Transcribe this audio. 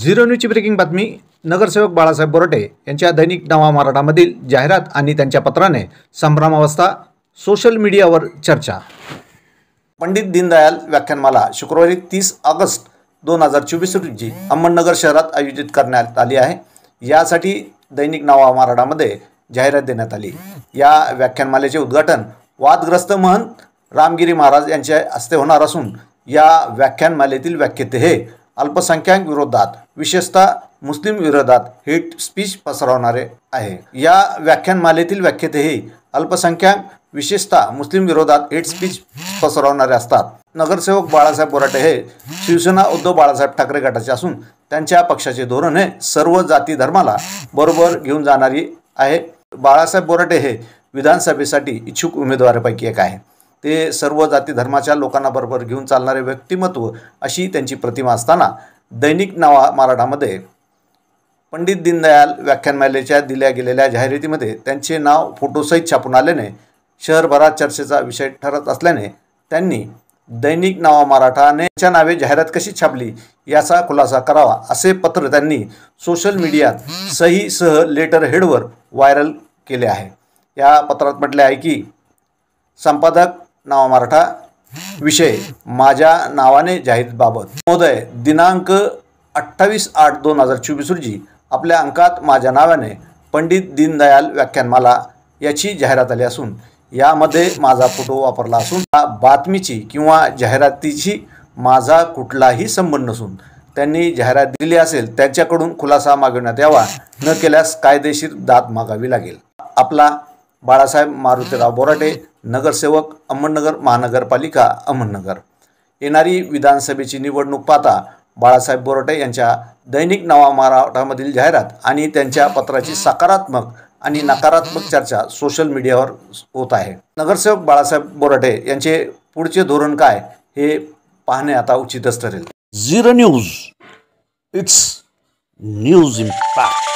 Zero न्यूजची breaking बातमी। नगरसेवक बाळासाहेब बोराटे यांच्या दैनिक नवा मराठामधील जाहिरात आणि त्यांच्या पत्राने संभ्रमावस्था, सोशल मीडियावर चर्चा। पंडित दीनदयाल व्याख्यानमाला शुक्रवारी 30 ऑगस्ट 2024 रोजी अहमदनगर शहरात आयोजित करण्यात आली आहे। यासाठी दैनिक नवा मराठामध्ये जाहिरात देण्यात आली। या व्याख्यानमालेचे उद्घाटन वादग्रस्त महंत रामगिरी महाराज यांच्या हस्ते होणार असून या व्याख्यानमालेतील व्याख्याते हे अल्पसंख्याक विरोधात, विशेषतः मुस्लिम विरोधात हेट स्पीच पसरवणारे आहे। या व्याख्यानमालेतील व्याख्याते हे अल्पसंख्याक, विशेषतः मुस्लिम विरोधात हेट स्पीच पसरवणारे असतात। नगरसेवक बाळासाहेब बोराटे हे शिवसेना उद्धव बाळासाहेब ठाकरे गटाचे असून त्यांच्या पक्षाचे धोरण हे सर्व जाती धर्माला बरोबर घेऊन जाणारी आहे। बाळासाहेब बोराटे हे विधानसभेसाठी इच्छुक उमेदवारांपैकी एक आहे। ते सर्व जाती धर्माच्या लोकांना बरोबर घेऊन चालणारे व्यक्तिमत्व अशी त्यांची प्रतिमा असताना दैनिक नवा मराठामध्ये पंडित दीनदयाल व्याख्यानमालेच्या दिल्या गेलेल्या जाहिरातीमध्ये त्यांचे नाव फोटोसहित छापून आल्याने शहरभरात चर्चेचा विषय ठरत असल्याने त्यांनी दैनिक नवा मराठाने त्यांच्या नावे जाहिरात कशी छापली याचा खुलासा करावा असे पत्र त्यांनी सोशल मीडियात सहीसह लेटर हेडवर व्हायरल केले आहे। या पत्रात म्हटले आहे की संपादक नवा मराठा, विषय माझ्या नावाने जाहिरातीबाबत महोदय, दिनांक 28/8/2024 रोजी आपल्या अंकात माझ्या नावाने पंडित दीनदयाल व्याख्यानमाला याची जाहिरात आली असून यामध्ये माझा फोटो वापरला असून या बातमीची किंवा जाहिरातीची माझा कुठलाही संबंध नसून त्यांनी जाहिरात दिली असेल त्यांच्याकडून खुलासा मागवण्यात यावा, न केल्यास कायदेशीर दाद मागावी लागेल। आपला बाळासाहेब मारुतीराव बोराटे, नगरसेवक, अहमदनगर महानगरपालिका, अहमदनगर। येणारी विधानसभेची निवडणूक पाहता बाळासाहेब बोराटे यांच्या दैनिक नवा मराठामधील जाहिरात आणि त्यांच्या पत्राची सकारात्मक आणि नकारात्मक चर्चा सोशल मीडियावर होत आहे। नगरसेवक बाळासाहेब बोराटे यांचे पुढचे धोरण काय हे पाहणे आता उचितच ठरेल। Zero news, it's news impact.